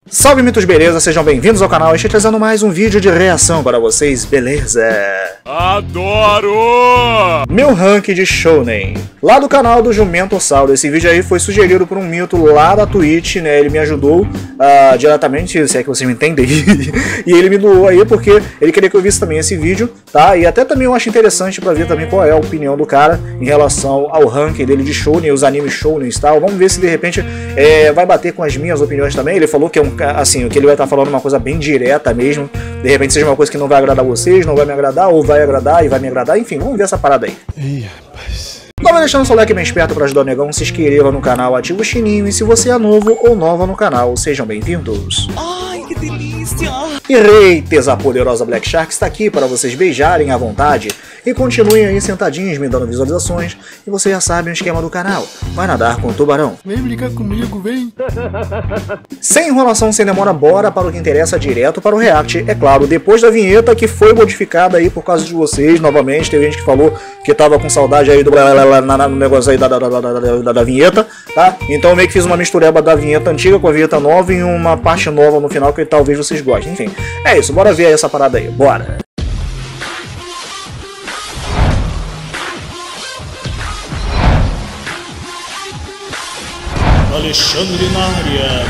Salve mitos, beleza? Sejam bem-vindos ao canal. Estou trazendo mais um vídeo de reação para vocês, beleza? Adoro! Meu rank de Shounen, lá do canal do Jumentossauro. Esse vídeo aí foi sugerido por um mito lá da Twitch, né? Ele me ajudou diretamente, se é que vocês me entendem. E ele me doou aí porque ele queria que eu visse também esse vídeo, tá? E até também eu acho interessante para ver também qual é a opinião do cara em relação ao ranking dele de Shounen, os animes Shounen e tal. Vamos ver se de repente vai bater com as minhas opiniões também. Ele falou que é assim, o que ele vai estar falando é uma coisa bem direta mesmo. De repente seja uma coisa que não vai agradar vocês, não vai me agradar, ou vai agradar e vai me agradar. Enfim, vamos ver essa parada aí. Ih, rapaz. Não vai deixando seu like bem esperto para ajudar o negão, se inscreva no canal, ativa o sininho e se você é novo ou nova no canal, sejam bem-vindos. Ai, que delícia! E Reites, a poderosa Black Shark está aqui para vocês beijarem à vontade e continuem aí sentadinhos me dando visualizações e você já sabe o esquema do canal, vai nadar com o tubarão. Vem brincar comigo, vem! Sem enrolação, sem demora, bora para o que interessa, direto para o react, é claro, depois da vinheta que foi modificada aí por causa de vocês, novamente, teve gente que falou que tava com saudade aí do negócio aí da vinheta, tá? Então eu meio que fiz uma mistureba da vinheta antiga com a vinheta nova e uma parte nova no final que talvez vocês gostem, enfim. É isso, bora ver aí essa parada aí, bora! Alexandre na área.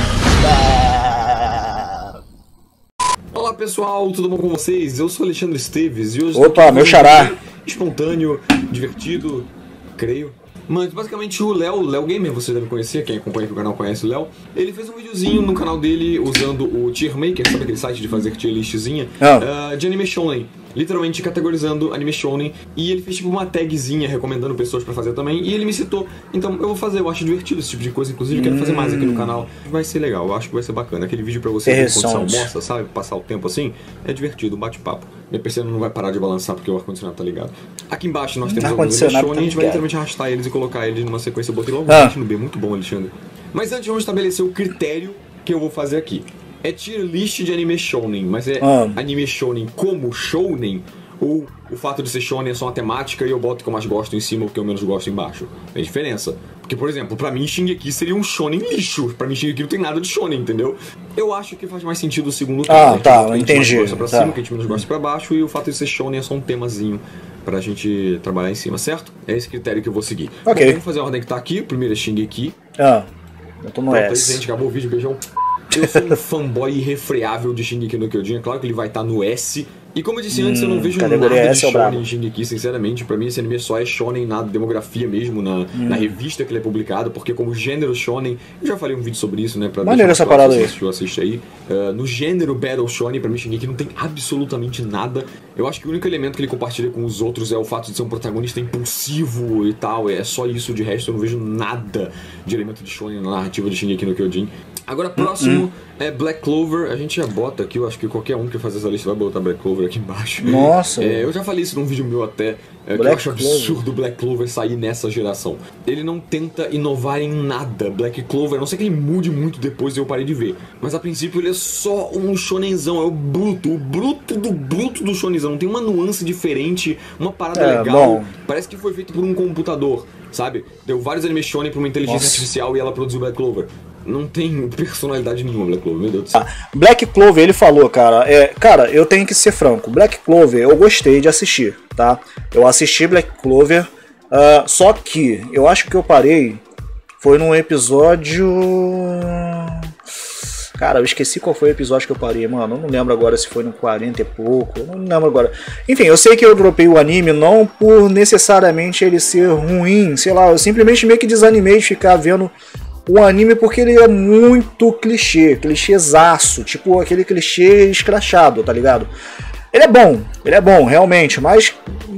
Olá pessoal, tudo bom com vocês? Eu sou Alexandre Esteves e hoje Opa, meu xará! Espontâneo, divertido, creio. Mas basicamente o Léo Gamer, você deve conhecer, quem acompanha aqui o canal conhece o Léo. Ele fez um videozinho no canal dele usando o Tier Maker, sabe aquele site de fazer tier listzinha? De anime shounen. Literalmente categorizando anime shounen. E ele fez tipo uma tagzinha recomendando pessoas pra fazer também. E ele me citou. Então eu vou fazer, eu acho divertido esse tipo de coisa. Inclusive quero fazer mais aqui no canal. Vai ser legal, eu acho que vai ser bacana. Aquele vídeo pra você ver quando você almoça, sabe? Passar o tempo assim. É divertido, um bate-papo. Minha PC não vai parar de balançar porque o ar-condicionado tá ligado. Aqui embaixo nós temos alguns anime shounen. A gente vai literalmente arrastar eles e colocar eles numa sequência. Eu botei logo no B, muito bom, Alexandre. Mas antes vamos estabelecer o critério que eu vou fazer aqui. É tier list de anime shounen, mas é anime shounen como shounen, ou o fato de ser shounen é só uma temática e eu boto o que eu mais gosto em cima ou o que eu menos gosto embaixo. Tem diferença. Porque, por exemplo, pra mim Shingeki seria um shounen lixo. Pra mim Shingeki não tem nada de shounen, entendeu? Eu acho que faz mais sentido o segundo tema. Tá, entendi. Gosta pra cima, que a gente menos gosta pra baixo, e o fato de ser shounen é só um temazinho pra gente trabalhar em cima, certo? É esse critério que eu vou seguir. Ok. Bom, vamos fazer a ordem que tá aqui. O primeiro é Shingeki. Eu tô no Pronto, S. gente, acabou o vídeo, beijão. Eu sou um fanboy irrefreável de Shingeki no Kyojin, é claro que ele vai estar no S. E como eu disse antes, eu não vejo nada de shonen em Shingeki, sinceramente. Pra mim esse anime só é shonen na demografia mesmo, na revista que ele é publicado, porque como gênero shonen, eu já falei um vídeo sobre isso, né, pra maneiro essa parada aí. Se assiste aí. No gênero Battle Shonen, pra mim Shingeki não tem absolutamente nada. Eu acho que o único elemento que ele compartilha com os outros é o fato de ser um protagonista impulsivo e tal, é só isso, de resto eu não vejo nada de elemento de shonen na narrativa de Shingeki no Kyojin. Agora, próximo é Black Clover. A gente já bota aqui, eu acho que qualquer um que fazer essa lista vai botar Black Clover aqui embaixo. Nossa! Eu já falei isso num vídeo meu até, que eu acho absurdo o Black Clover sair nessa geração. Ele não tenta inovar em nada. Black Clover, a não ser que ele mude muito depois e eu parei de ver. Mas a princípio ele é só um shonenzão, é o bruto do shonenzão. Não tem uma nuance diferente, uma parada legal. Parece que foi feito por um computador, sabe? Deu vários anime shonen pra uma inteligência artificial e ela produziu Black Clover. Não tem personalidade nenhuma, Black Clover, meu Deus do céu. Black Clover, ele falou, cara, cara, eu tenho que ser franco, Black Clover eu gostei de assistir, tá? Eu assisti Black Clover, só que eu acho que eu parei, foi num episódio... Cara, eu esqueci qual foi o episódio que eu parei, mano. Eu não lembro agora se foi no 40 e pouco. Eu não lembro agora. Enfim, eu sei que eu dropei o anime não por necessariamente ele ser ruim. Sei lá, eu simplesmente meio que desanimei de ficar vendo o anime porque ele é muito clichêzaço. Tipo aquele clichê escrachado, tá ligado? Ele é bom, realmente, mas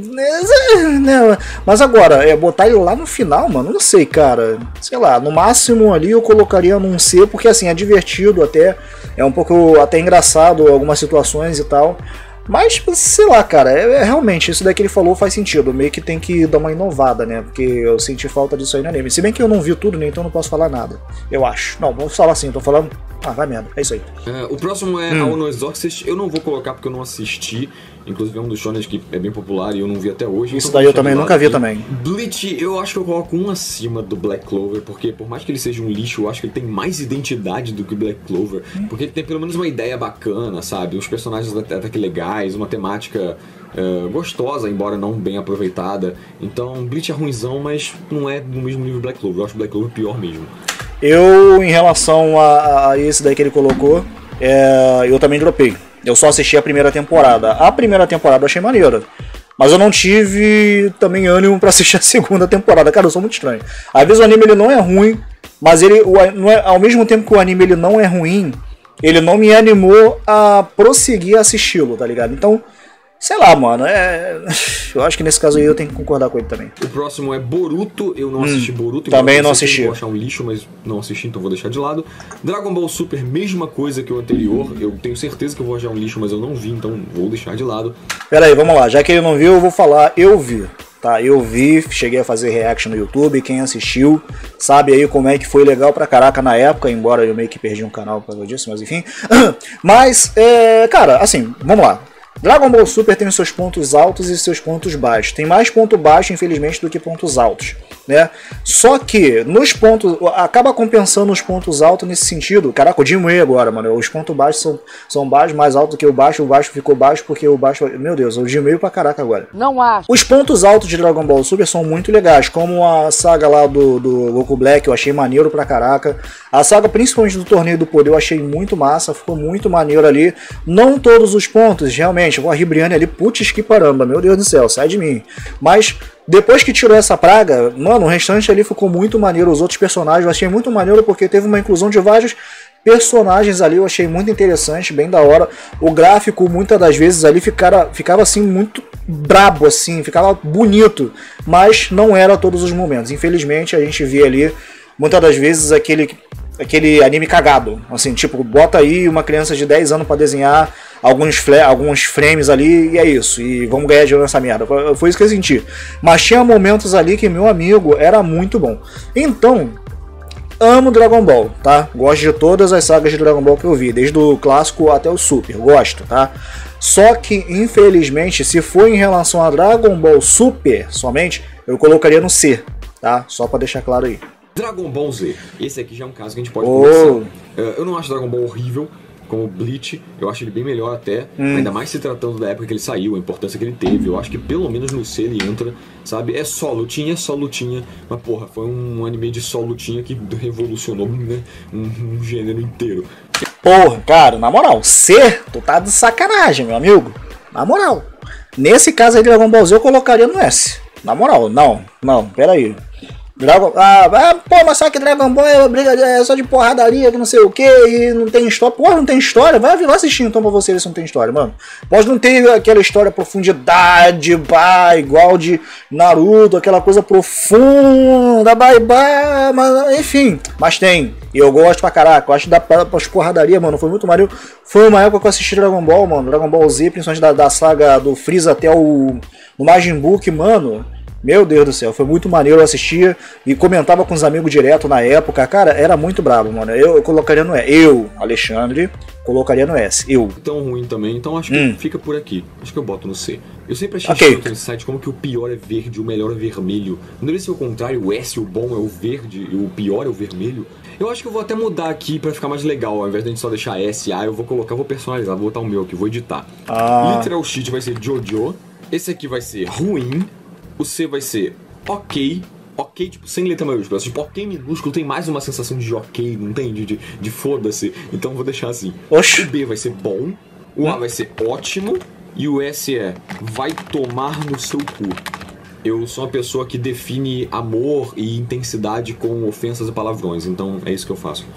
agora, botar ele lá no final, mano, não sei, cara. Sei lá, no máximo ali eu colocaria num C, porque assim, é divertido até, é um pouco até engraçado algumas situações e tal. Mas, sei lá, cara, realmente, isso daí que ele falou faz sentido. Meio que tem que dar uma inovada, né? Porque eu senti falta disso aí no anime. Se bem que eu não vi tudo, né? Então não posso falar nada. Eu acho. Não, vou falar assim, tô falando. Ah, vai merda. É isso aí. O próximo é Ao No Exorcist. Eu não vou colocar porque eu não assisti. Inclusive é um dos shonens que é bem popular e eu não vi até hoje. Isso daí eu também nunca vi também. Bleach, eu acho que eu coloco um acima do Black Clover, porque por mais que ele seja um lixo, eu acho que ele tem mais identidade do que o Black Clover. Porque ele tem pelo menos uma ideia bacana, sabe? Os personagens até que legais, uma temática gostosa, embora não bem aproveitada. Então, Bleach é ruinzão, mas não é no mesmo nível do Black Clover. Eu acho o Black Clover pior mesmo. Eu, em relação a esse daí que ele colocou, eu também dropei. Eu só assisti a primeira temporada. A primeira temporada eu achei maneira. Mas eu não tive também ânimo pra assistir a segunda temporada. Cara, eu sou muito estranho. Às vezes o anime ele não é ruim, mas ao mesmo tempo que o anime ele não é ruim, ele não me animou a prosseguir assisti-lo, tá ligado? Então, sei lá, mano, eu acho que nesse caso aí eu tenho que concordar com ele também. O próximo é Boruto, eu não assisti Boruto. Também não assisti. Eu vou achar um lixo, mas não assisti, então vou deixar de lado. Dragon Ball Super, mesma coisa que o anterior, eu tenho certeza que eu vou achar um lixo, mas eu não vi, então vou deixar de lado. Pera aí, vamos lá, já que ele não viu, eu vou falar, eu vi. Tá, eu vi, cheguei a fazer reaction no YouTube, quem assistiu sabe aí como é que foi legal pra caraca na época, embora eu meio que perdi um canal por causa disso, mas enfim. Mas, cara, assim, vamos lá. Dragon Ball Super tem os seus pontos altos e seus pontos baixos. Tem mais ponto baixo, infelizmente, do que pontos altos, né? Só que nos pontos acaba compensando os pontos altos nesse sentido. Caraca, o Jinwei agora, mano. Os pontos baixos são baixos, mais altos do que o baixo ficou baixo porque o baixo... Meu Deus, o Jinwei pra caraca agora. Não acho. Os pontos altos de Dragon Ball Super são muito legais, como a saga lá do Goku Black, eu achei maneiro pra caraca. A saga, principalmente do Torneio do Poder, eu achei muito massa, ficou muito maneiro ali. Não todos os pontos, realmente. A Ribriane ali, putz que paramba, meu Deus do céu, sai de mim. Mas depois que tirou essa praga, mano, o restante ali ficou muito maneiro. Os outros personagens eu achei muito maneiro porque teve uma inclusão de vários personagens ali, eu achei muito interessante, bem da hora. O gráfico muitas das vezes ali ficava assim muito brabo, assim, ficava bonito, mas não era a todos os momentos. Infelizmente a gente vê ali muitas das vezes aquele anime cagado, assim, tipo, bota aí uma criança de 10 anos pra desenhar alguns frames ali e é isso, e vamos ganhar dinheiro nessa merda. Foi isso que eu senti. Mas tinha momentos ali que, meu amigo, era muito bom. Então, amo Dragon Ball, tá? Gosto de todas as sagas de Dragon Ball que eu vi, desde o clássico até o Super, gosto, tá? Só que, infelizmente, se for em relação a Dragon Ball Super somente, eu colocaria no C, tá? Só pra deixar claro aí. Dragon Ball Z. Esse aqui já é um caso que a gente pode conversar. Eu não acho Dragon Ball horrível, como o Bleach. Eu acho ele bem melhor até. Ainda mais se tratando da época que ele saiu, a importância que ele teve. Eu acho que pelo menos no C ele entra, sabe? É só lutinha. Mas porra, foi um anime de só lutinha que revolucionou, né, um gênero inteiro. Porra, cara, na moral, C, tu tá de sacanagem, meu amigo. Na moral. Nesse caso aí de Dragon Ball Z eu colocaria no S. Na moral, não, pera aí. Pô, mas só que Dragon Ball é só de porradaria, que não sei o que, e não tem história. Porra, não tem história? Vai assistir então pra você ver se não tem história, mano. Pode não ter aquela história profundidade, igual de Naruto, aquela coisa profunda, mas enfim. Mas tem. E eu gosto pra caraca. Eu acho que dá pra porradaria, mano. Foi muito maneiro. Foi uma época que eu assisti Dragon Ball, mano. Dragon Ball Z, principalmente da saga do Freeza até o Majin Buu, que, mano... Meu Deus do céu, foi muito maneiro, eu assistia e comentava com os amigos direto na época. Cara, era muito brabo, mano. Eu colocaria no S. Eu, Alexandre, colocaria no S. Eu. Tão ruim também, então acho que fica por aqui. Acho que eu boto no C. Eu sempre achei chato nesse site como que o pior é verde e o melhor é vermelho. Não deveria ser o contrário, o S, o bom é o verde e o pior é o vermelho. Eu acho que eu vou até mudar aqui pra ficar mais legal. Ao invés de a gente só deixar S, A, eu vou personalizar, vou botar o meu aqui, vou editar. Literal Sheet vai ser Jojo. Esse aqui vai ser ruim. O C vai ser ok, tipo, sem letra maiúscula. Tipo, ok minúsculo tem mais uma sensação de ok, não tem? De foda-se. Então vou deixar assim. Oxi. O B vai ser bom, o A vai ser ótimo, e o S é vai tomar no seu cu. Eu sou uma pessoa que define amor e intensidade com ofensas e palavrões, então é isso que eu faço.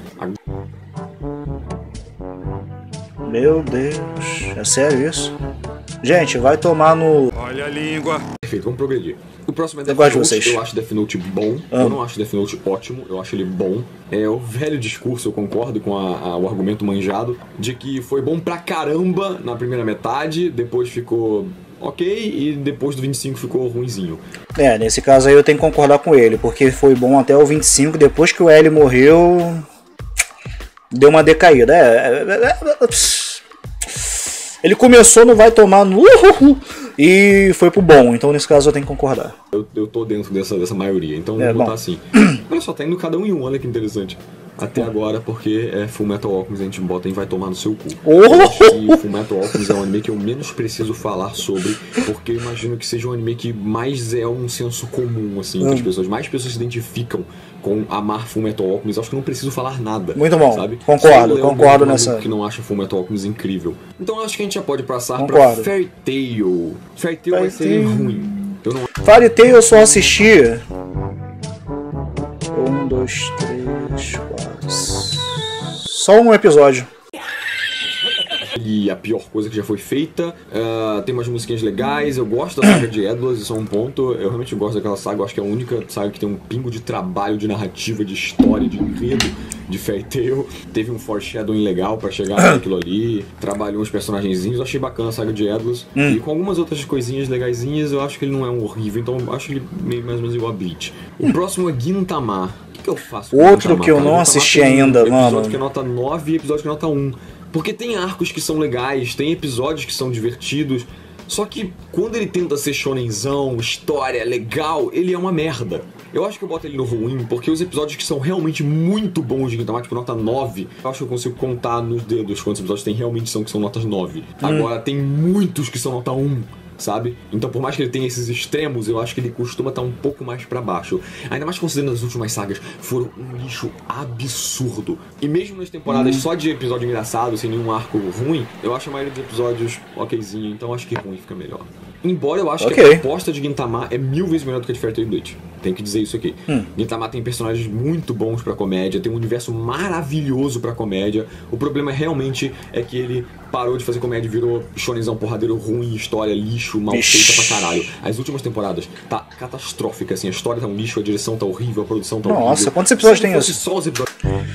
Meu Deus, é sério isso? Gente, vai tomar no... Olha a língua. Perfeito, vamos progredir. O próximo é Eu Death gosto de Note. vocês. Eu acho Death Note bom. Eu não acho Death Note ótimo, eu acho ele bom. É o velho discurso, eu concordo com o argumento manjado, de que foi bom pra caramba na primeira metade, depois ficou ok, e depois do 25 ficou ruinzinho. Nesse caso aí eu tenho que concordar com ele, porque foi bom até o 25, depois que o L morreu, deu uma decaída. Ele começou no vai tomar no e foi pro bom, então nesse caso eu tenho que concordar. Eu tô dentro dessa maioria, então vou botar assim. Olha só, tá indo cada um em um, olha que interessante. Até agora, porque Full Metal Alchemist a gente bota e vai tomar no seu cu. Eu acho que Full Metal Alchemist é um anime que eu menos preciso falar sobre, porque eu imagino que seja um anime que mais é um senso comum, assim, entre as pessoas. Mais pessoas se identificam com amar Full Metal Alchemist. Eu acho que não preciso falar nada. Muito bom, sabe? concordo nessa. Que não acha Full Metal Alchemist incrível. Então eu acho que a gente já pode passar pra Fairy Tail. Fairy Tail vai ser ruim. Eu não... Fairy Tail eu só assisti 1, 2, 3, 4. Só um episódio. E a pior coisa que já foi feita. Tem umas musiquinhas legais. Eu gosto da saga de Edwards, isso é um ponto. Eu realmente gosto daquela saga. Eu acho que é a única saga que tem um pingo de trabalho, de narrativa, de história, de enredo de Fairy Tail. Teve um foreshadowing legal pra chegar naquilo ali. Trabalhou uns personagenzinhos. Eu achei bacana a saga de Edwards. E com algumas outras coisinhas legaisinhas, eu acho que ele não é um horrível. Então eu acho ele meio mais ou menos igual a Bleach. O próximo é Gintama. O que eu faço? Outro que eu não assisti ainda, mano. Episódio que é nota 9 e episódio que é nota 1. Porque tem arcos que são legais, tem episódios que são divertidos. Só que quando ele tenta ser shonenzão, história, legal, ele é uma merda. Eu acho que eu boto ele no ruim, porque os episódios que são realmente muito bons de Gintama, tipo nota 9, eu acho que eu consigo contar nos dedos quantos episódios tem realmente que são notas 9. Agora, tem muitos que são nota 1. Sabe? Então, por mais que ele tenha esses extremos, eu acho que ele costuma estar um pouco mais pra baixo. Ainda mais considerando as últimas sagas, foram um lixo absurdo. E mesmo nas temporadas só de episódio engraçado, sem nenhum arco ruim, eu acho a maioria dos episódios okzinho, então acho que ruim fica melhor. Embora eu acho que a proposta de Gintama é 1000 vezes melhor do que a de Fairy Tail e Bleach. Tem que dizer isso aqui. Gintama tem personagens muito bons pra comédia, tem um universo maravilhoso pra comédia. O problema realmente é que ele parou de fazer comédia e virou shonenzão porradeiro ruim, história lixo, mal feita pra caralho. As últimas temporadas tá catastrófica, assim, a história tá um lixo, a direção tá horrível, a produção tá horrível. Nossa, quantos episódios tem isso? Só os episódios...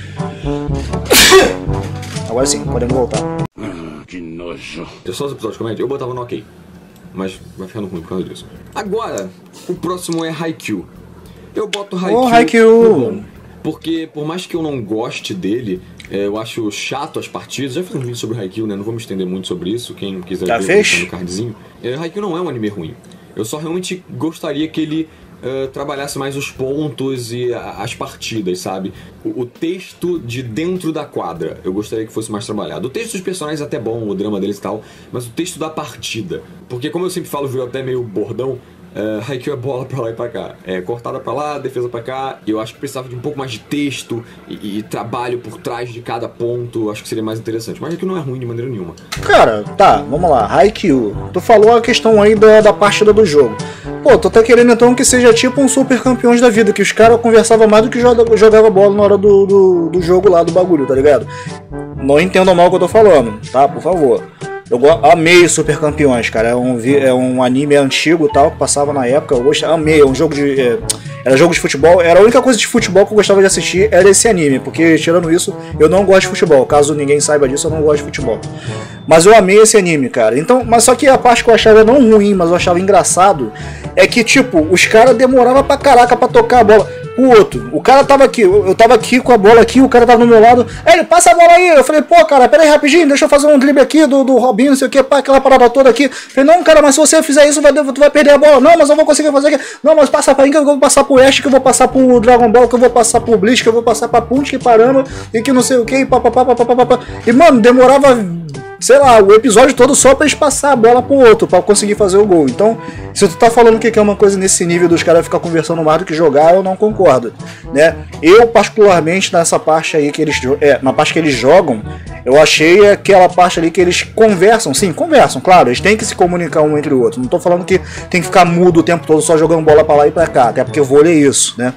Agora sim, podemos voltar. Que nojo. Só os episódios de comédia, eu botava no ok. Mas vai ficando ruim por causa disso. Agora, o próximo é Haikyuu. Eu boto Haikyuu no bom. Porque, por mais que eu não goste dele, eu acho chato as partidas. Já fiz um vídeo sobre Haikyuu, né? Não vou me estender muito sobre isso. Quem quiser ver, tá no cardzinho. Haikyuu não é um anime ruim. Eu só realmente gostaria que ele trabalhasse mais os pontos e as partidas, sabe? O texto de dentro da quadra, eu gostaria que fosse mais trabalhado. O texto dos personagens é até bom, o drama deles e tal, mas o texto da partida. Porque, como eu sempre falo, virou até meio bordão, Haikyuu é bola pra lá e pra cá. É cortada pra lá, defesa pra cá. Eu acho que precisava de um pouco mais de texto e trabalho por trás de cada ponto. Acho que seria mais interessante. Mas Haikyuu não é ruim de maneira nenhuma. Cara, tá, vamos lá. Haikyuu. Tu falou a questão aí da partida do jogo. Pô, tu tá querendo então que seja tipo um Super Campeões da vida, que os caras conversavam mais do que jogava bola na hora do jogo lá, do bagulho, tá ligado? Não entendam mal o que eu tô falando, tá? Por favor. Eu amei Super Campeões, cara. É um anime antigo tal, que passava na época. Eu amei. É um jogo de. Era jogo de futebol. Era a única coisa de futebol que eu gostava de assistir era esse anime. Porque, tirando isso, eu não gosto de futebol. Caso ninguém saiba disso, eu não gosto de futebol. Mas eu amei esse anime, cara. Então, mas só que a parte que eu achava não ruim, mas eu achava engraçado, é que, tipo, os caras demoravam pra caraca pra tocar a bola. O outro, o cara tava aqui, eu tava aqui com a bola aqui, o cara tava do meu lado. Ele passa a bola aí. Eu falei, pô, cara, pera aí rapidinho, deixa eu fazer um drible aqui do Robinho, não sei o que, pá, aquela parada toda aqui. Eu falei, não, cara, mas se você fizer isso, tu vai perder a bola. Não, mas eu vou conseguir fazer aqui. Não, mas passa pra mim que eu vou passar pro Ash, que eu vou passar pro Dragon Ball, que eu vou passar pro Bleach, que eu vou passar pra Punch, que paramba, e que não sei o que, papapá. E, mano, demorava, sei lá, o episódio todo só pra eles passar a bola pro outro, pra conseguir fazer o gol. Então, se tu tá falando que é uma coisa nesse nível dos caras ficar conversando mais do que jogar, eu não concordo, né? Eu, particularmente, nessa parte aí que eles... na parte que eles jogam, eu achei aquela parte ali que eles conversam. Sim, conversam, claro, eles têm que se comunicar um entre o outro. Não tô falando que tem que ficar mudo o tempo todo só jogando bola pra lá e pra cá, até porque vôlei é isso, né?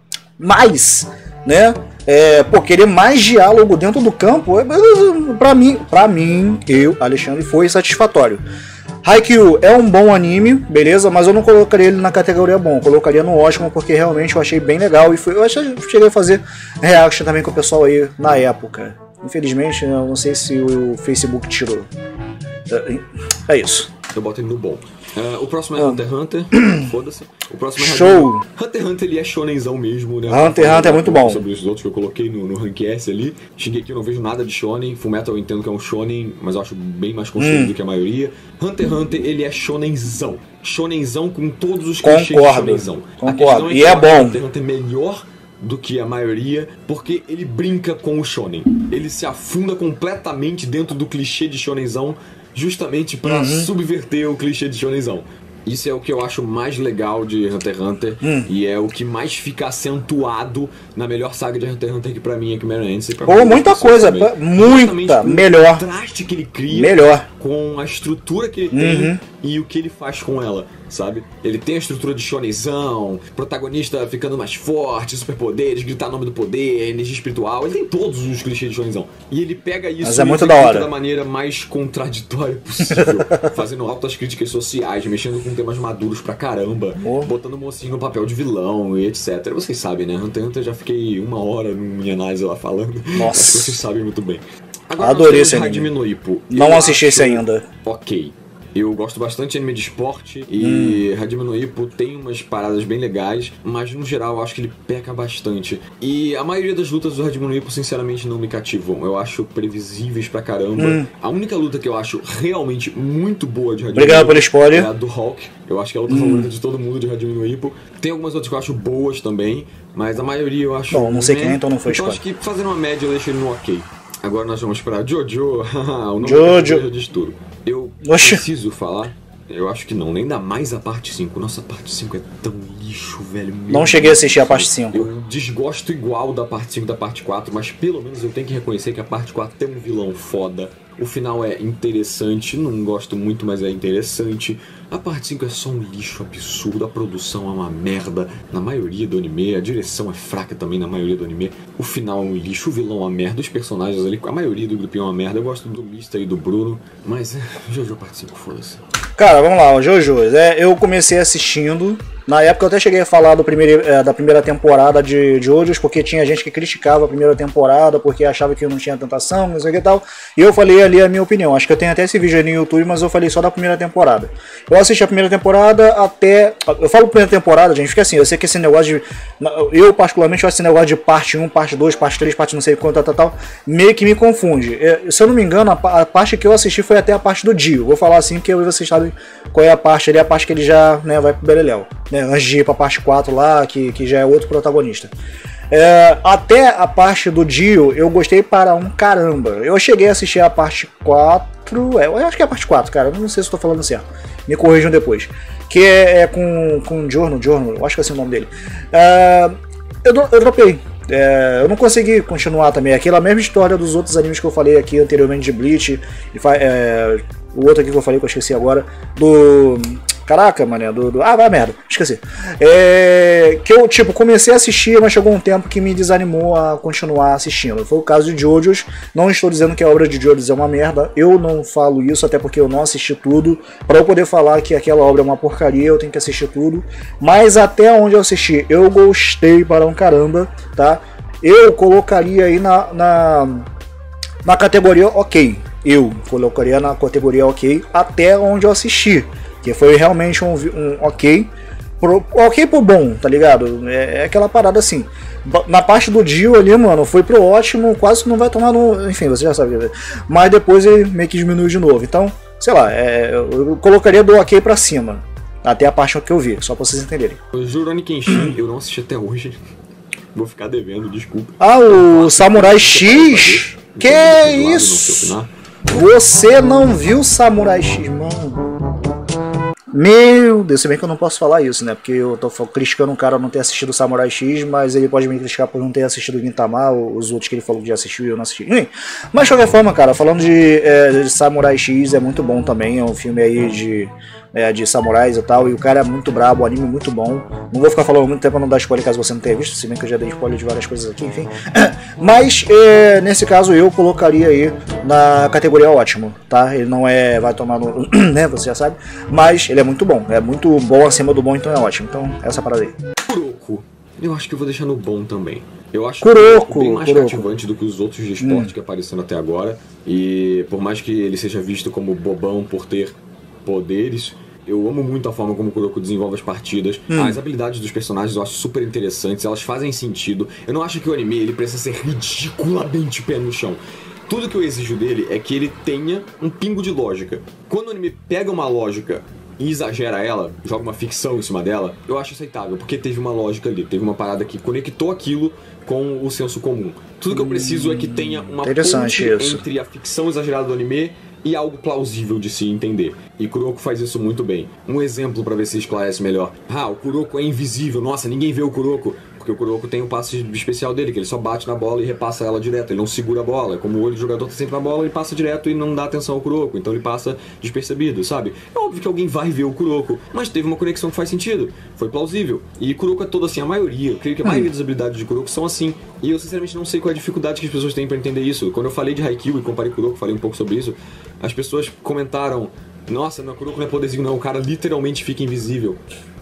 Mas, né... Pô, querer mais diálogo dentro do campo, pra mim, Alexandre, foi satisfatório. Haikyuu é um bom anime, beleza, mas eu não colocaria ele na categoria bom, eu colocaria no ótimo porque realmente eu achei bem legal e eu cheguei a fazer reaction também com o pessoal aí na época. Infelizmente, eu não sei se o Facebook tirou. É isso. Eu boto ele no bom. O próximo é Hunter x Hunter. Foda-se. O próximo é Show! Hunter x Hunter, ele é shonenzão mesmo, né? Hunter x Hunter é muito bom. Sobre os outros que eu coloquei no Rank S ali. Shingeki eu não vejo nada de shonen. Fullmetal eu entendo que é um shonen, mas eu acho bem mais construído do que a maioria. Hunter x Hunter, ele é shonenzão. Shonenzão com todos os clichês de shonenzão. Concordo. É e é bom. Hunter x Hunter é melhor do que a maioria, porque ele brinca com o shonen. Ele se afunda completamente dentro do clichê de shonenzão, justamente pra subverter o clichê de shonenzão. Isso é o que eu acho mais legal de Hunter x Hunter e é o que mais fica acentuado na melhor saga de Hunter x Hunter, que pra mim é Chimera Ant. Ou muita coisa, muita, melhor. O contraste que ele cria melhor. Com a estrutura que ele tem e o que ele faz com ela, sabe? Ele tem a estrutura de shonenzão, protagonista ficando mais forte, superpoderes, gritar nome do poder, energia espiritual, ele tem todos os clichês de shonenzão. E ele pega isso mas é muito da hora. Da maneira mais contraditória possível, fazendo altas críticas sociais, mexendo com temas maduros pra caramba, botando o mocinho no papel de vilão e etc. Vocês sabem, né? Hunter x Hunter já fiquei 1 hora na minha análise lá falando. Nossa. Acho que vocês sabem muito bem. Agora adorei esse anime. anime. No Ippo. Não assisti esse ainda. Ok. Eu gosto bastante de anime de esporte e Hajime no Ippo tem umas paradas bem legais, mas no geral eu acho que ele peca bastante. E a maioria das lutas do Hajime no Ippo sinceramente não me cativam. Eu acho previsíveis pra caramba. A única luta que eu acho realmente muito boa de Hajime Obrigado pelo spoiler. É a do Hulk. Eu acho que é a luta favorita de todo mundo de Hajime no Ippo. Tem algumas outras que eu acho boas também, mas a maioria eu acho... Bom, não sei quem, então não foi spoiler. Então acho que fazendo uma média eu deixo ele no ok. Agora nós vamos para Jojo. O nome Jojo diz tudo. Eu preciso falar? Eu acho que não, ainda mais a parte 5. Nossa, a parte 5 é tão lixo, velho. Não cheguei a assistir a parte 5. Eu desgosto igual da parte 5 e da parte 4, mas pelo menos eu tenho que reconhecer que a parte 4 tem um vilão foda. O final é interessante, não gosto muito, mas é interessante. A parte 5 é só um lixo absurdo, a produção é uma merda na maioria do anime, a direção é fraca também na maioria do anime. O final é um lixo, o vilão é uma merda, os personagens ali, a maioria do grupinho é uma merda. Eu gosto do Mista e do Bruno, mas Jojo parte 5, foda-se. Cara, vamos lá, o Jojo, eu comecei assistindo. Na época eu até cheguei a falar da primeira temporada de Jojo, porque tinha gente que criticava a primeira temporada, porque achava que não tinha tentação, não sei o que e tal. E eu falei ali a minha opinião. Acho que eu tenho até esse vídeo aí no YouTube, mas eu falei só da primeira temporada. Eu assisti a primeira temporada até... Eu falo primeira temporada, gente, porque assim, eu sei que esse negócio de... Eu particularmente acho esse negócio de parte 1, parte 2, parte 3, parte não sei quanto, tal, meio que me confunde. Se eu não me engano, a parte que eu assisti foi até a parte do Dio. Vou falar assim, porque vocês sabem qual é a parte ali, a parte que ele já, né, vai pro Beleléu. Antes de ir pra parte 4 lá, que já é outro protagonista. Até a parte do Dio eu gostei para um caramba. Eu cheguei a assistir a parte 4. Eu acho que é a parte 4, cara. Não sei se estou falando certo. Me corrijam depois. Que é com Giorno, eu acho que é assim o nome dele. Eu dropei. Eu não consegui continuar também. Aquela mesma história dos outros animes que eu falei aqui anteriormente de Bleach. O outro aqui que eu falei que eu esqueci agora. Caraca, mané, vai merda, esqueci. Que eu, comecei a assistir, mas chegou um tempo que me desanimou a continuar assistindo. Foi o caso de Jojo's. Não estou dizendo que a obra de Jojo's é uma merda. Eu não falo isso, até porque eu não assisti tudo. Para eu poder falar que aquela obra é uma porcaria, eu tenho que assistir tudo. Mas até onde eu assisti, eu gostei para um caramba, tá? Eu colocaria aí na categoria ok. Eu colocaria na categoria ok até onde eu assisti. Que foi realmente um ok. Ok pro bom, tá ligado? É aquela parada assim. Na parte do Dio ali, mano, foi pro ótimo, quase não vai tomar no. Enfim, você já sabe. Mas depois ele meio que diminui de novo. Então, sei lá, eu colocaria do ok pra cima. Até a parte que eu vi, só pra vocês entenderem. O Rurouni Kenshin eu não assisti até hoje. Vou ficar devendo, desculpa. O Samurai X? Que isso? Você não viu Samurai X, mano? Meu Deus, se bem que eu não posso falar isso, né? Porque eu tô criticando um cara não ter assistido Samurai X, mas ele pode me criticar por não ter assistido Gintama, os outros que ele falou que já assistiu e eu não assisti. Mas de qualquer forma, cara, falando de Samurai X, é muito bom também. É um filme aí né, de samurais e tal, e o cara é muito brabo, o anime é muito bom. Não vou ficar falando muito tempo pra não dar spoiler caso você não tenha visto, se bem que eu já dei spoiler de várias coisas aqui, enfim. Mas, nesse caso, eu colocaria aí na categoria ótimo, tá? Ele não vai tomar no... né, você já sabe, mas ele é muito bom acima do bom, então é ótimo. Então, essa parada aí. Kuroko, eu acho que eu vou deixar no bom também. Eu acho Kuroko, bem mais cativante do que os outros de esporte que apareceram até agora. E por mais que ele seja visto como bobão por ter poderes, eu amo muito a forma como o Kuroko desenvolve as partidas. As habilidades dos personagens eu acho super interessantes, elas fazem sentido. Eu não acho que o anime ele precisa ser ridiculamente pé no chão. Tudo que eu exijo dele é que ele tenha um pingo de lógica. Quando o anime pega uma lógica e exagera ela, joga uma ficção em cima dela, eu acho aceitável, porque teve uma lógica ali, teve uma parada que conectou aquilo com o senso comum. Tudo que eu preciso é que tenha uma ponte entre a ficção exagerada do anime e algo plausível de se entender. E Kuroko faz isso muito bem. Um exemplo pra ver se esclarece melhor. O Kuroko é invisível. Nossa, ninguém vê o Kuroko. Porque o Kuroko tem um passe especial dele, que ele só bate na bola e repassa ela direto. Ele não segura a bola. Como o olho do jogador tá sempre na bola, ele passa direto e não dá atenção ao Kuroko. Então ele passa despercebido, sabe? É óbvio que alguém vai ver o Kuroko, mas teve uma conexão que faz sentido. Foi plausível. E Kuroko é todo assim, a maioria. Eu creio que a maioria das habilidades de Kuroko são assim. E eu sinceramente não sei qual é a dificuldade que as pessoas têm pra entender isso. Quando eu falei de Haikyuu e comparei Kuroko, falei um pouco sobre isso, as pessoas comentaram: nossa, meu Kuroko não é poderzinho não, o cara literalmente fica invisível.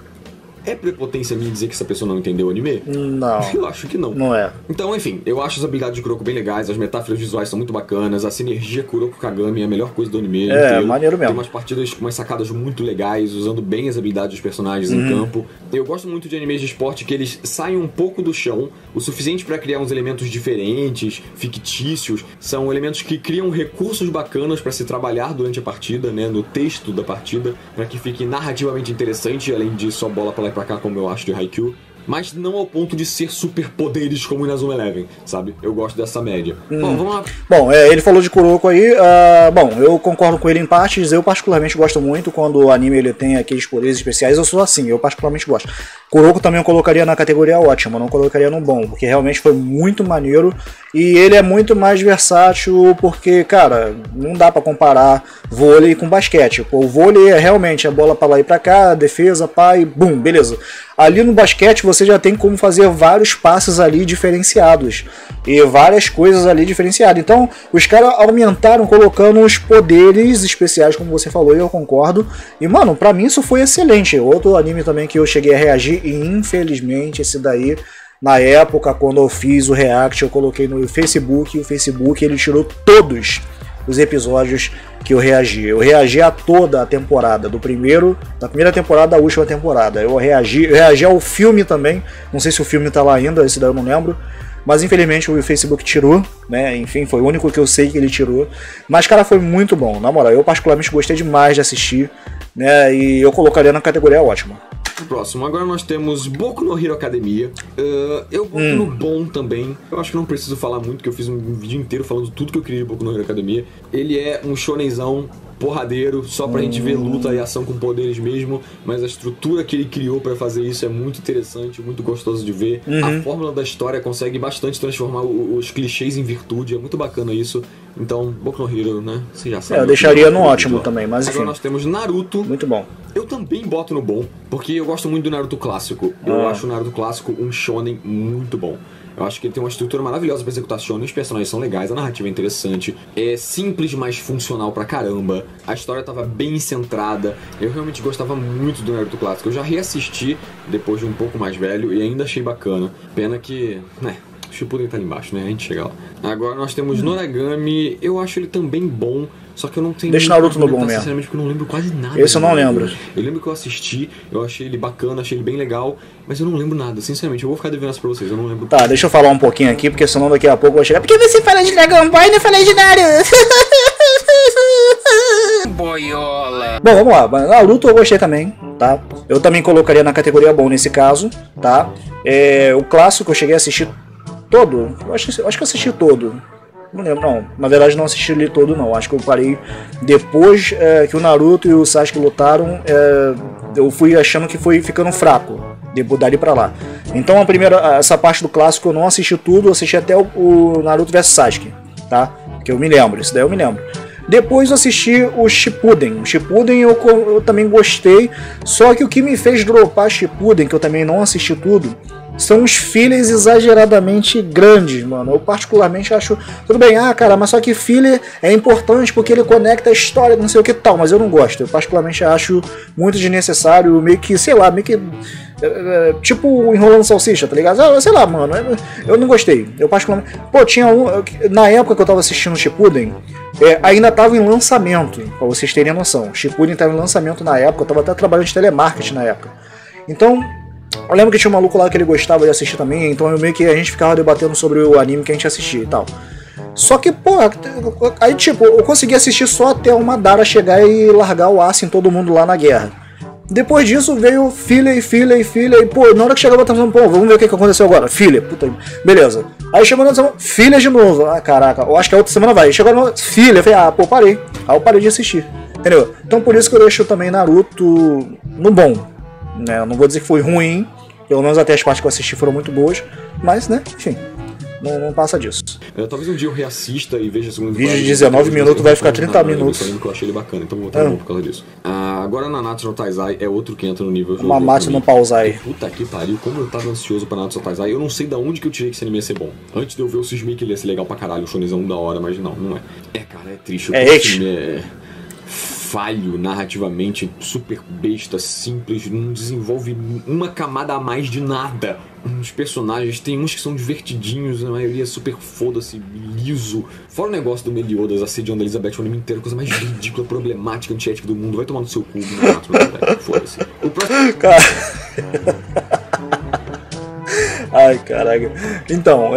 É prepotência minha dizer que essa pessoa não entendeu o anime? Não. Eu acho que não. Não é. Então, enfim, eu acho as habilidades de Kuroko bem legais, as metáforas visuais são muito bacanas, a sinergia Kuroko-Kagami é a melhor coisa do anime inteiro. Maneiro mesmo. Tem umas partidas com umas sacadas muito legais, usando bem as habilidades dos personagens em campo. Eu gosto muito de animes de esporte que eles saem um pouco do chão, o suficiente pra criar uns elementos diferentes, fictícios. São elementos que criam recursos bacanas pra se trabalhar durante a partida, né, no texto da partida, pra que fique narrativamente interessante, além de só bola pra lá e pra cá, como eu acho de Haikyuu. Mas não ao ponto de ser superpoderes como o Inazuma Eleven, sabe? Eu gosto dessa média. Bom, vamos lá. Bom, ele falou de Kuroko aí. Bom, eu concordo com ele em partes. Eu particularmente gosto muito quando o anime ele tem aqueles poderes especiais. Eu sou assim, eu particularmente gosto. Kuroko também eu colocaria na categoria ótima, não colocaria no bom, porque realmente foi muito maneiro. E ele é muito mais versátil, porque, cara, não dá pra comparar vôlei com basquete. O vôlei é realmente a bola pra lá e pra cá, defesa, pá, e bum, beleza. Ali no basquete você já tem como fazer vários passes ali diferenciados e várias coisas ali diferenciadas. Então os caras aumentaram colocando os poderes especiais, como você falou, e eu concordo. E mano, pra mim isso foi excelente. Outro anime também que eu cheguei a reagir, e infelizmente esse daí, na época quando eu fiz o react, eu coloquei no Facebook, e o Facebook ele tirou todos os episódios que eu reagi. Eu reagi a toda a temporada, da primeira temporada à última temporada. Eu reagi ao filme também. Não sei se o filme tá lá ainda, esse daí eu não lembro. Mas infelizmente o Facebook tirou, né? Enfim, foi o único que eu sei que ele tirou. Mas, cara, foi muito bom. Na moral, eu particularmente gostei demais de assistir, né? E eu colocaria na categoria ótima. Próximo, agora nós temos Boku no Hero Academia. Eu boto no bom também. Eu acho que não preciso falar muito, porque eu fiz um vídeo inteiro falando tudo que eu queria de Boku no Hero Academia. Ele é um shonenzão porradeiro, só pra gente ver luta e ação com poderes mesmo, mas a estrutura que ele criou pra fazer isso é muito interessante, muito gostoso de ver. A fórmula da história consegue bastante transformar os clichês em virtude, é muito bacana isso. Então, Boku no Hero, né? Você já sabe. Eu deixaria no ótimo também, mas enfim. Agora nós temos Naruto. Muito bom. Eu também boto no bom, porque eu gosto muito do Naruto clássico. Eu acho o Naruto clássico um shonen muito bom. Eu acho que ele tem uma estrutura maravilhosa pra executar shonen, os personagens são legais, a narrativa é interessante, é simples, mas funcional pra caramba, a história tava bem centrada, eu realmente gostava muito do Naruto clássico. Eu já reassisti depois de um pouco mais velho e ainda achei bacana. Pena que, né, o Shippuden tá ali embaixo, né, a gente chega lá. Agora nós temos Noragami, eu acho ele também bom, só que eu não tenho... Deixa Naruto no bom mesmo. Sinceramente, porque eu não lembro quase nada. Esse eu não lembro. Eu lembro que eu assisti, eu achei ele bacana, achei ele bem legal, mas eu não lembro nada, sinceramente. Eu vou ficar devendo isso pra vocês, eu não lembro. Tá, deixa eu falar um pouquinho aqui, porque senão daqui a pouco eu vou chegar... Porque você fala de Dragon Ball e não fala de Naruto? Boiola. Bom, vamos lá. Naruto eu gostei também, tá? Eu também colocaria na categoria bom nesse caso, tá? O clássico eu cheguei a assistir todo. Eu acho que eu assisti todo. Não lembro, não. Na verdade não assisti ele todo, não. Acho que eu parei depois que o Naruto e o Sasuke lutaram. Eu fui achando que foi ficando fraco. Dali pra lá. Então essa parte do clássico eu não assisti tudo. Eu assisti até o Naruto vs Sasuke, tá? Que eu me lembro. Isso daí eu me lembro. Depois eu assisti o Shippuden. O Shippuden eu também gostei, só que o que me fez dropar Shippuden, que eu também não assisti tudo, são os fillers exageradamente grandes, mano. Eu particularmente acho... Tudo bem, cara, mas só que filler é importante porque ele conecta a história, não sei o que tal, mas eu não gosto. Eu particularmente acho muito desnecessário, meio que, sei lá, meio que... tipo enrolando salsicha, tá ligado? Sei lá, mano, eu não gostei. Eu particularmente... Pô, tinha na época que eu tava assistindo o Shippuden, ainda tava em lançamento, pra vocês terem noção. O Shippuden tava em lançamento na época, eu tava até trabalhando de telemarketing na época. Então... eu lembro que tinha um maluco lá que ele gostava de assistir também, então eu meio que a gente ficava debatendo sobre o anime que a gente assistia e tal. Só que, pô, aí tipo, eu consegui assistir só até o Madara chegar e largar o aço em todo mundo lá na guerra. Depois disso veio filler, e pô, na hora que chegava eu tava pensando, pô, vamos ver o que aconteceu agora. Filler, puta, beleza. Aí chegou na outra semana, filler de novo. Caraca, eu acho que a outra semana vai. Chegou no filler, eu falei, pô, parei. Aí eu parei de assistir, entendeu? Então por isso que eu deixo também Naruto no bom. Né, eu não vou dizer que foi ruim, pelo menos até as partes que eu assisti foram muito boas, mas, né, enfim, não passa disso. Talvez um dia eu reassista e veja a segunda vídeo de 19 minutos vai ficar 30 minutos. Eu achei ele bacana, então vou botar por causa disso. Agora Nanatsu no Taizai é outro que entra no nível... Mamatsu no Pausai. Puta que pariu, como eu tava ansioso pra Nanatsu no Taizai. Eu não sei da onde que eu tirei que esse anime ia ser bom. Antes de eu ver o Susumi que ele ia ser legal pra caralho, o shonenzão da hora, mas não é. Cara, é triste. Esse anime é... falho narrativamente, super besta, simples, não desenvolve uma camada a mais de nada. Os personagens, tem uns que são divertidinhos, a maioria super foda-se, liso. Fora o negócio do Meliodas assediando a Elizabeth o anime inteiro, coisa mais ridícula, problemática, antiética do mundo. Vai tomar no seu cu, foda-se. O próximo... Ai, caraca. Então,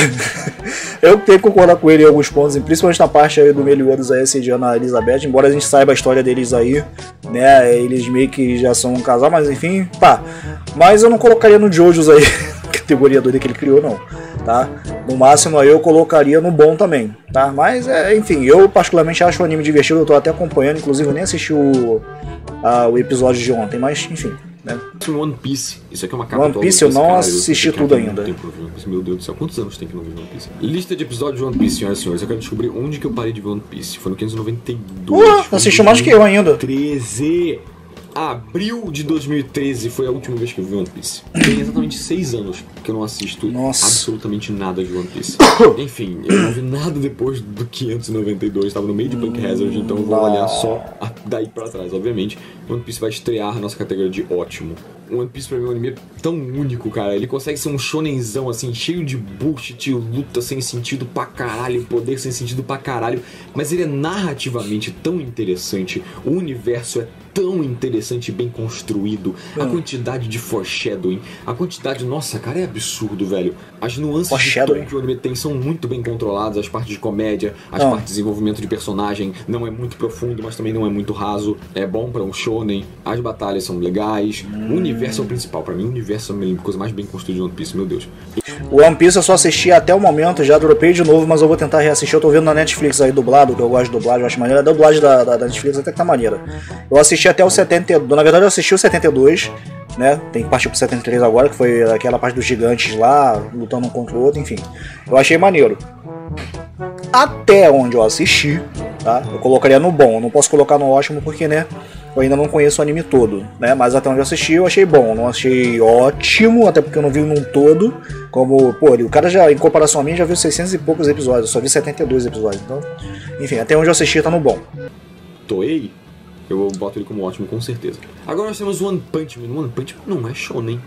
eu tenho que concordar com ele em alguns pontos, principalmente na parte aí do Meliodas aí assediando a Elizabeth, embora a gente saiba a história deles aí, né, eles meio que já são um casal, mas enfim, tá. Mas eu não colocaria no Jojos aí, categoria doida que ele criou, não, tá? No máximo aí eu colocaria no bom também, tá? Mas, enfim, eu particularmente acho o anime divertido, eu tô até acompanhando, inclusive eu nem assisti o episódio de ontem, mas enfim... né? One Piece, isso aqui é uma capa One Piece eu não assisti tudo ainda. Meu Deus do céu, quantos anos tem que não ver One Piece? Lista de episódios de One Piece, senhoras e senhores. Eu quero descobrir onde que eu parei de ver One Piece. Foi no 592. Assistiu mais que eu ainda. 13. Abril de 2013 foi a última vez que eu vi One Piece. Tem exatamente 6 anos que eu não assisto absolutamente nada de One Piece. Enfim, eu não vi nada depois do 592, estava no meio de Punk Hazard, então eu vou olhar só daí pra trás, obviamente. One Piece vai estrear na nossa categoria de ótimo. One Piece pra mim é um anime tão único, cara. Ele consegue ser um shonenzão, assim, cheio de bullshit, luta sem sentido pra caralho, poder sem sentido pra caralho. Mas ele é narrativamente tão interessante, o universo é tão interessante e bem construído, a quantidade de foreshadowing, a quantidade... Nossa, cara, é absurdo, velho. As nuances de tom que o anime tem são muito bem controladas, as partes de comédia, as partes de desenvolvimento de personagem, não é muito profundo, mas também não é muito raso, é bom pra um shonen, as batalhas são legais, o universo é o principal, pra mim o universo é a coisa mais bem construída de One Piece, meu Deus. O One Piece eu só assisti até o momento, já dropei de novo, mas eu vou tentar reassistir, eu tô vendo na Netflix aí dublado, que eu gosto de dublagem, eu acho maneiro, a dublagem da Netflix até que tá maneira. Eu assisti até o 72, na verdade eu assisti o 72, né, tem que partir pro 73 agora, que foi aquela parte dos gigantes lá, lutando um contra o outro, enfim. Eu achei maneiro. Até onde eu assisti, tá, eu colocaria no bom, eu não posso colocar no ótimo porque, né, eu ainda não conheço o anime todo, né, mas até onde eu assisti eu achei bom, não achei ótimo, até porque eu não vi num todo, como, pô, o cara já, em comparação a mim, já viu 600 e poucos episódios, eu só vi 72 episódios, então, enfim, até onde eu assisti tá no bom. Toei? Eu boto ele como ótimo, com certeza. Agora nós temos One Punch Man. One Punch Man não é shonen.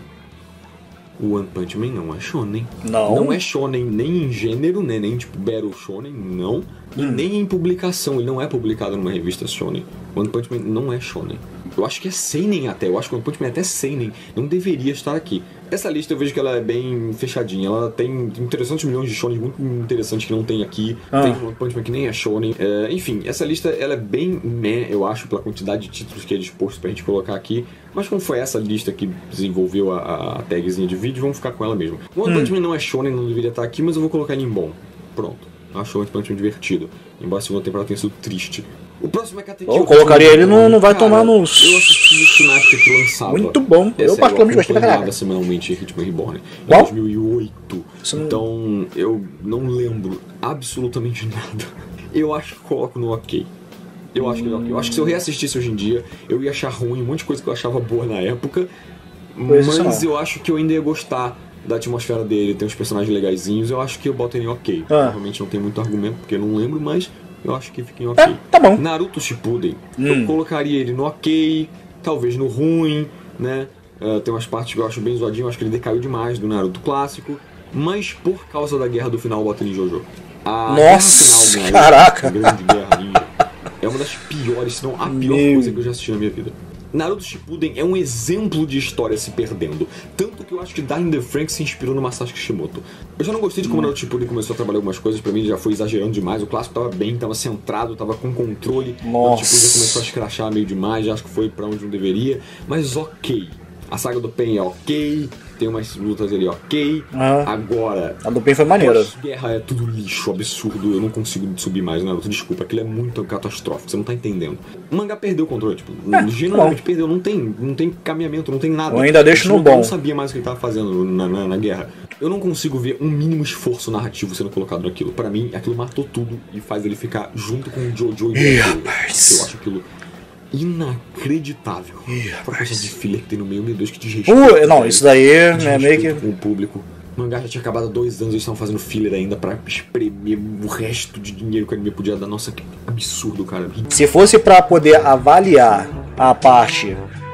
O One Punch Man não é shonen. Não é shonen nem em gênero, né? Nem tipo Battle Shonen, não. E nem em publicação. Ele não é publicado numa revista shonen. One Punch Man não é shonen. Eu acho que é seinen até. Eu acho que One Punch Man é até seinen. Não deveria estar aqui. Essa lista eu vejo que ela é bem fechadinha. Ela tem 300 milhões de shonen muito interessantes que não tem aqui. Tem One Punch Man que nem é shonen. Enfim, essa lista ela é bem meh, eu acho, pela quantidade de títulos que é disposto pra gente colocar aqui. Mas como foi essa lista que desenvolveu a tagzinha de vídeo, vamos ficar com ela mesmo. One Punch Man não é shonen, não deveria estar aqui, mas eu vou colocar ele em bom. Pronto. Acho o One Punch Man divertido. Embora a segunda temporada tenha sido triste. O próximo é Katekyo. Eu colocaria ele, não vai tomar nos... Eu assisti isso na época que lançava. Muito bom. Eu particularmente gostei pra caralho. Semanalmente Hitman Reborn. Em Qual? 2008. Então, eu não lembro absolutamente nada. Eu acho que coloco no ok. Eu acho que é ok. Eu acho que se eu reassistisse hoje em dia, eu ia achar ruim um monte de coisa que eu achava boa na época. Mas eu acho que eu ainda ia gostar da atmosfera dele, tem uns personagens legaisinhos. Eu acho que eu boto ele em ok. Provavelmente não tem muito argumento, porque eu não lembro, mas eu acho que fica em ok. Tá bom. Naruto Shippuden, eu colocaria ele no ok, talvez no ruim, né? Tem umas partes que eu acho bem zoadinho, eu acho que ele decaiu demais do Naruto clássico. Mas por causa da guerra do final, eu boto ele em Jojo. A Nossa, guerra final, caraca! A grande guerra ninja, é uma das piores, se não a pior coisa que eu já assisti na minha vida. Naruto Shippuden é um exemplo de história se perdendo. Tanto que eu acho que Darling the Franxx se inspirou no Masashi Kishimoto. Eu já não gostei de como Naruto Shippuden começou a trabalhar algumas coisas. Pra mim ele já foi exagerando demais. O clássico tava bem, tava centrado, tava com controle. Naruto Shippuden já começou a escrachar meio demais. Já acho que foi pra onde não deveria. Mas ok. A saga do Pain é ok, tem umas lutas ali ok. Agora, a do Pain foi maneira. Guerra é tudo lixo, absurdo. Eu não consigo subir mais, Naruto. Desculpa, aquilo é muito catastrófico, você não tá entendendo. O mangá perdeu o controle, tipo, genuinamente perdeu. Não tem caminhamento, não tem nada. Eu ainda deixo no bom. Eu não sabia mais o que ele tava fazendo na guerra. Eu não consigo ver um mínimo esforço narrativo sendo colocado naquilo. Pra mim, aquilo matou tudo e faz ele ficar junto com o Jojo e o Eu acho aquilo inacreditável. A proposta de filler que tem no meio, meu Deus, que desrespeito. Não, isso daí é meio que... com o público. O mangá já tinha acabado há 2 anos, eles estavam fazendo filler ainda pra espremer o resto de dinheiro que o anime podia dar. Nossa, que absurdo, cara. Se fosse pra poder avaliar a parte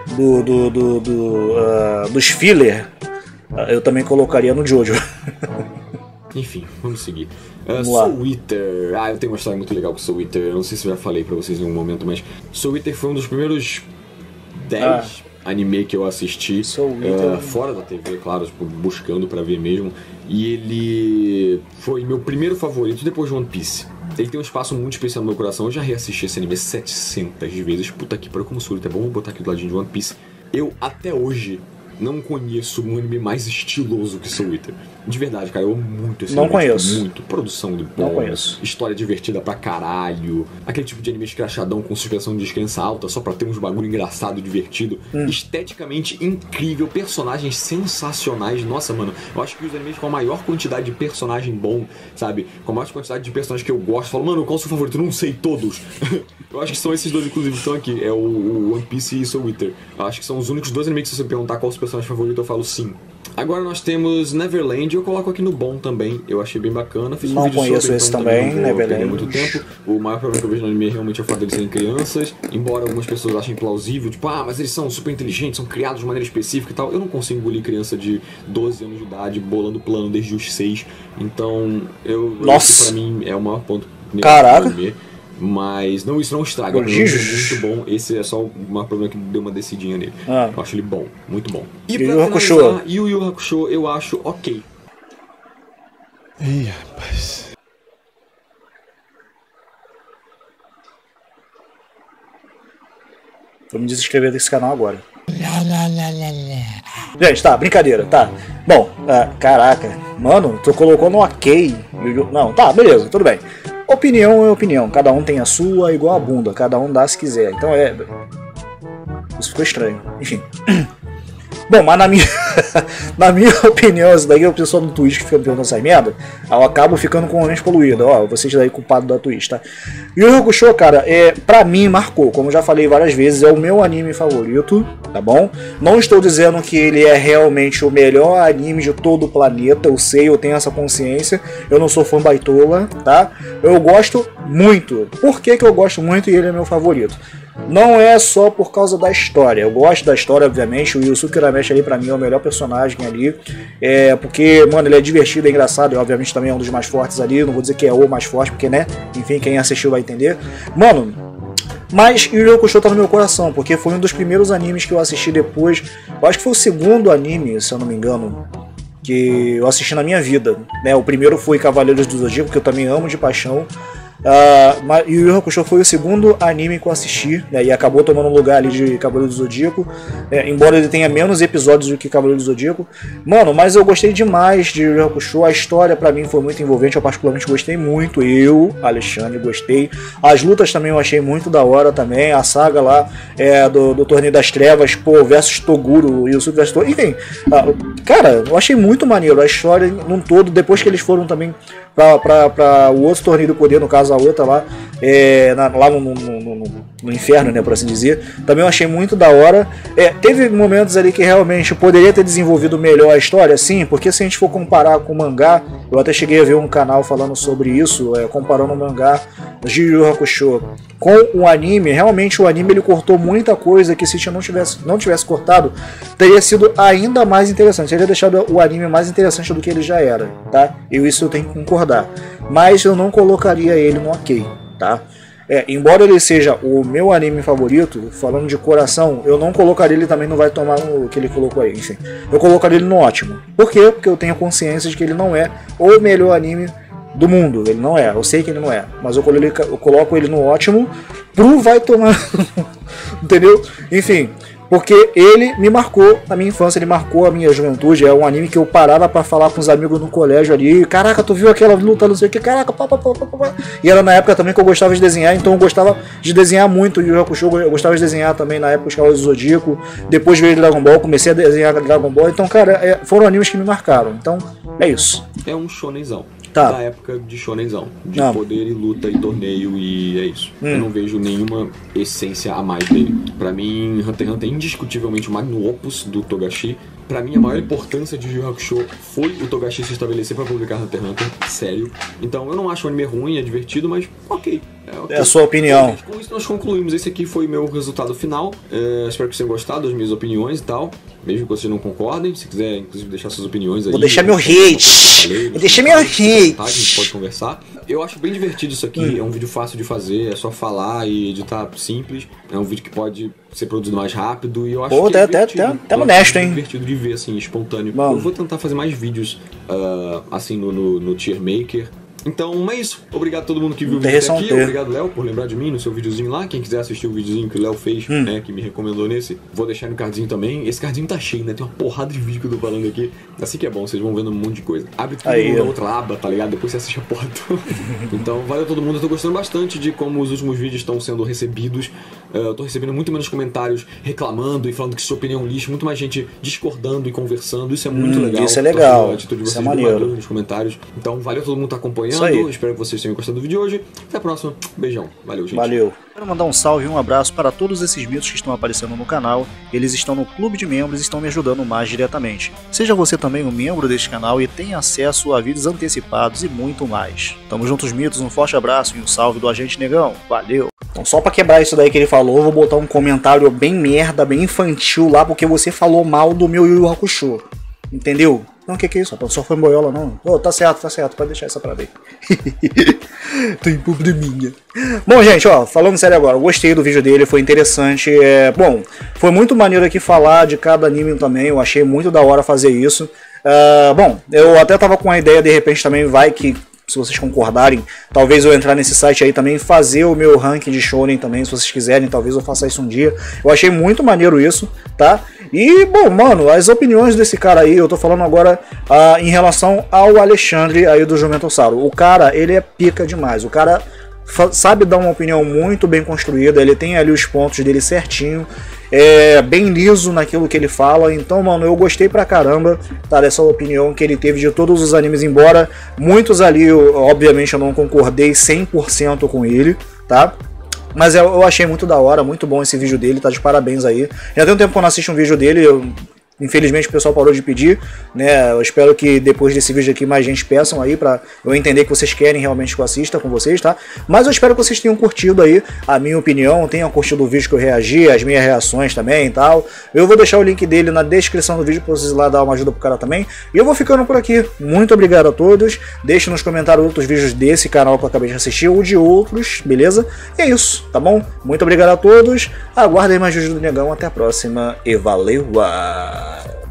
dos filler, eu também colocaria no Jojo. Enfim, vamos seguir. Soul Eater. Eu tenho uma história muito legal com Soul Eater. Eu não sei se eu já falei pra vocês em um momento, mas Soul Eater foi um dos primeiros 10 anime que eu assisti fora da TV, claro, tipo, buscando pra ver mesmo. E ele foi meu primeiro favorito depois de One Piece. Ele tem um espaço muito especial no meu coração. Eu já reassisti esse anime 700 vezes. Puta que pariu, como Soul Eater é bom. Vou botar aqui do ladinho de One Piece. Eu, até hoje, não conheço um anime mais estiloso que Soul Eater. De verdade, cara, eu amo muito esse anime. Não conheço. Muito. Produção de bom. Não conheço. História divertida pra caralho. Aquele tipo de anime escrachadão com suspensão de descrença alta só pra ter uns bagulho engraçado e divertido. Esteticamente incrível. Personagens sensacionais. Nossa, mano, eu acho que os animes com a maior quantidade de personagem bom, sabe? Com a maior quantidade de personagens que eu gosto. Falo, mano, qual é o seu favorito? Eu não sei todos. Eu acho que são esses dois, inclusive, que estão aqui. É o One Piece e Soul Eater. Eu acho que são os únicos 2 animes que se você perguntar qual é o seu personagem favorito, eu falo sim. Agora nós temos Neverland, eu coloco aqui no bom também, eu achei bem bacana. Fiz um vídeo conheço sobre, esse então também, não vou Neverland. perder muito tempo. O maior problema que eu vejo no anime é realmente o fato deles serem crianças, embora algumas pessoas achem plausível, tipo, mas eles são super inteligentes, são criados de maneira específica e tal. Eu não consigo engolir criança de 12 anos de idade, bolando plano desde os 6, então esse pra mim é o maior ponto negativo do anime. Mas não, isso não estraga, é muito bom. Esse é só o maior problema que deu uma descidinha nele. Eu acho ele bom, muito bom. E pra finalizar, Yu Yu Hakusho eu acho ok. Ih, rapaz. Vou me desinscrever desse canal agora. Gente, tá, brincadeira, tá. Bom, caraca, mano, tu colocou no ok. Não, tá, beleza, tudo bem. Opinião é opinião, cada um tem a sua, igual a bunda, cada um dá se quiser. Então isso ficou estranho, enfim. Bom, mas na minha opinião, isso daí é o pessoal do Twitch que fica me perguntando essa merda, eu acabo ficando com a mente poluída. Ó, vocês daí culpados da Twitch, tá? E o Yu Yu Hakusho, cara, pra mim marcou, como já falei várias vezes, é o meu anime favorito, tá bom? Não estou dizendo que ele é realmente o melhor anime de todo o planeta, eu sei, eu tenho essa consciência, eu não sou fã baitola, tá? Eu gosto muito. Por que eu gosto muito e ele é meu favorito? Não é só por causa da história. Eu gosto da história, obviamente. O Yusuke Urameshi ali pra mim é o melhor personagem ali. Porque, mano, ele é divertido, é engraçado. E obviamente também é um dos mais fortes ali. Não vou dizer que é o mais forte, porque, né? Enfim, quem assistiu vai entender. Mano, mas Yu Yu Hakusho tá no meu coração, porque foi um dos primeiros animes que eu assisti depois. Eu acho que foi o segundo anime, se eu não me engano, que eu assisti na minha vida, né? O primeiro foi Cavaleiros do Zodíaco, que eu também amo de paixão. Yu Yu Hakusho foi o segundo anime que eu assisti, né, e acabou tomando lugar ali de Cavaleiro do Zodíaco, embora ele tenha menos episódios do que Cavaleiro do Zodíaco. Mano, mas eu gostei demais de Yu Yu Hakusho, a história pra mim foi muito envolvente, eu particularmente gostei muito, Alexandre, gostei. As lutas também eu achei muito da hora também, a saga lá do Torneio das Trevas, versus Toguro, Yusuke versus Toguro, enfim, cara, eu achei muito maneiro a história num todo, depois que eles foram também pra o outro torneio do poder, no caso a outra lá, lá no inferno, né, por assim dizer. Também eu achei muito da hora. Teve momentos ali que realmente poderia ter desenvolvido melhor a história, sim, porque se a gente for comparar com o mangá, eu até cheguei a ver um canal falando sobre isso, comparando o mangá de Yu Yu Hakusho com o anime. Realmente o anime ele cortou muita coisa que se não tivesse cortado, teria sido ainda mais interessante, teria deixado o anime mais interessante do que ele já era, tá? Isso eu tenho que concordar, mas eu não colocaria ele no ok, tá? Embora ele seja o meu anime favorito, falando de coração, eu não colocaria ele também, não vai tomar o que ele colocou aí, enfim. Eu colocaria ele no ótimo. Por quê? Porque eu tenho consciência de que ele não é o melhor anime do mundo. Ele não é, eu sei que ele não é, mas eu coloco ele no ótimo pro vai tomar. Entendeu? Enfim, porque ele me marcou a minha infância, ele marcou a minha juventude. É um anime que eu parava pra falar com os amigos no colégio ali. Caraca, tu viu aquela luta, não sei o que, caraca, pá. E era na época também que eu gostava de desenhar, então eu gostava de desenhar muito Yu Yu Hakusho. Eu gostava de desenhar também na época os Cavaleiros do Zodíaco. Depois veio Dragon Ball, comecei a desenhar Dragon Ball. Então, cara, foram animes que me marcaram. Então, é isso. É um shonenzão. Tá. Da época de shonenzão, de poder e luta e torneio, e é isso. Eu não vejo nenhuma essência a mais dele. Pra mim, Hunter x Hunter é indiscutivelmente o magnum opus do Togashi. Pra mim, a maior importância de Yu Yu Hakusho foi o Togashi se estabelecer pra publicar Hunter x Hunter, sério. Então, eu não acho o anime ruim, é divertido, mas ok. É a sua opinião. Com isso nós concluímos. Esse aqui foi o meu resultado final. Espero que vocês tenham gostado das minhas opiniões e tal. Mesmo que vocês não concordem, se quiser inclusive deixar suas opiniões aí. Vou deixar meu hate. Vou deixar meu hate. A gente pode conversar. Eu acho bem divertido isso aqui. É um vídeo fácil de fazer, é só falar e editar simples. É um vídeo que pode ser produzido mais rápido e eu acho que é divertido. Até honesto, hein? É divertido de ver, assim, espontâneo. Bom. Eu vou tentar fazer mais vídeos assim no Tier Maker. Então é isso. Obrigado a todo mundo que viu o vídeo até aqui. Obrigado, Léo, por lembrar de mim no seu videozinho lá. Quem quiser assistir o videozinho que o Léo fez, né, que me recomendou nesse, vou deixar no cardzinho também. Esse cardzinho tá cheio, né? Tem uma porrada de vídeo que eu tô falando aqui. Assim que é bom, vocês vão vendo um monte de coisa. Abre tudo na outra aba, tá ligado? Depois você assiste a porra toda. Então, valeu a todo mundo. Eu tô gostando bastante de como os últimos vídeos estão sendo recebidos. Eu tô recebendo muito menos comentários reclamando e falando que sua opinião é um lixo. Muito mais gente discordando e conversando. Isso é muito legal. Isso é legal. A atitude de isso vocês é maneiro. nos comentários. Então, valeu a todo mundo que tá acompanhando. Espero que vocês tenham gostado do vídeo de hoje. Até a próxima. Beijão. Valeu, gente. Valeu. Quero mandar um salve e um abraço para todos esses mitos que estão aparecendo no canal. Eles estão no clube de membros e estão me ajudando mais diretamente. Seja você também um membro deste canal e tenha acesso a vídeos antecipados e muito mais. Tamo juntos, mitos. Um forte abraço e um salve do Agente Negão. Valeu. Então, só pra quebrar isso daí que ele falou, eu vou botar um comentário bem merda, bem infantil lá, porque você falou mal do meu Yu Yu Hakusho. Entendeu? Não, o que é isso? Só foi boiola, não. Oh, tá certo, pode deixar essa pra ver. Tem probleminha. Bom, gente, ó, falando sério agora, eu gostei do vídeo dele, foi interessante. Bom, foi muito maneiro aqui falar de cada anime também, eu achei muito da hora fazer isso. Bom, eu até tava com a ideia, de repente também vai que, se vocês concordarem, talvez eu entrar nesse site aí também, fazer o meu ranking de shonen também, se vocês quiserem, talvez eu faça isso um dia. Eu achei muito maneiro isso, tá? E, bom, mano, as opiniões desse cara aí, eu tô falando agora em relação ao Alexandre aí do Jumentossauro. O cara, ele é pica demais, o cara sabe dar uma opinião muito bem construída, ele tem ali os pontos dele certinho, é bem liso naquilo que ele fala. Então, mano, eu gostei pra caramba, tá, dessa opinião que ele teve de todos os animes, embora muitos ali, obviamente, eu não concordei 100% com ele, tá? Mas eu achei muito da hora, muito bom esse vídeo dele, tá de parabéns aí. Já tem um tempo que eu não assisto um vídeo dele, infelizmente o pessoal parou de pedir, né? Eu espero que depois desse vídeo aqui mais gente peçam aí pra eu entender que vocês querem realmente que eu assista com vocês, tá? Mas eu espero que vocês tenham curtido aí a minha opinião, tenham curtido o vídeo que eu reagi, as minhas reações também e tal. Eu vou deixar o link dele na descrição do vídeo pra vocês ir lá dar uma ajuda pro cara também. E eu vou ficando por aqui. Muito obrigado a todos. Deixem nos comentários outros vídeos desse canal que eu acabei de assistir ou de outros, beleza? E é isso, tá bom? Muito obrigado a todos. Aguardem mais vídeos do Negão. Até a próxima e valeu!